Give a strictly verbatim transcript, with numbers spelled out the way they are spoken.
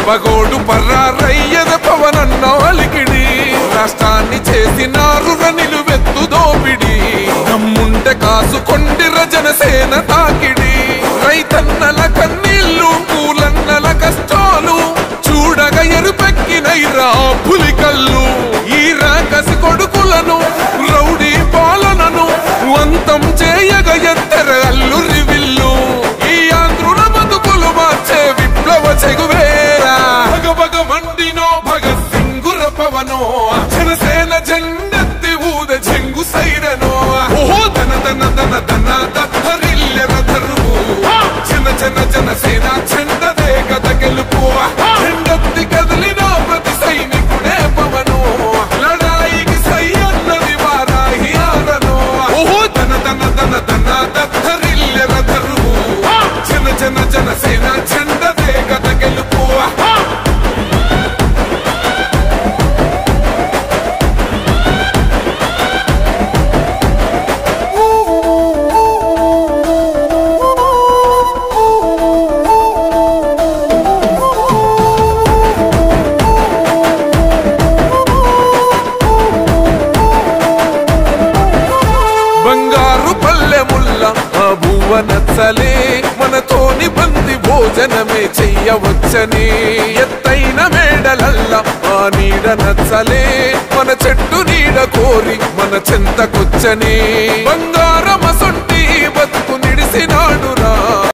పగోడు పర్రారయ్యద పవనన్న అలికిడి రాష్ట్రాన్ని చేసినారు నిలువెత్తు దోపిడి దమ్ముంటే కాసుకొండిర జనసేన తాకిడి రైతన్నల కన్నీళ్లు కూలన్నల కష్టాలు చూడగ ఎరుపెక్కినైరా పులికల్లు ఈ రాకసి కొడుకులను రౌడీ పాలనను అంతం చేయగ ఎత్తర అల్లురి విల్లు ఈ ఆంధ్రుల బతుకులు మార్చే విప్లవ చెగువేరా భగ భగ మండినో భగత్ సింగుర పవనో జనసేన జెండెత్తి ఊద చెంగు సైరనో ఓహో ధన ధన ధన ధన దత్తరిల్లెర ధరువు జన జన జనసేన చెండదే కథ గెలుపు చెండెత్తి కదిలిన ప్రతి సైనికుడే పవనో లడాయికి సై అన్నది వారాహి ఆరనో ఓహో ధన ధన ధన ధన దత్తరిల్లెర ధరువు జన జన జనసేన చెండదే కథ గెలుపు బంగారు పల్లెముల్ల ఆ భువ నచ్చలే మనతోని బంది భోజనమే చెయ్యవచ్చని ఎత్తైన మేడలల్ల ఆ నీడ నచ్చలే మన చెట్టు నీడ కోరి మన చెంతకొచ్చని బంగారమ సొంటి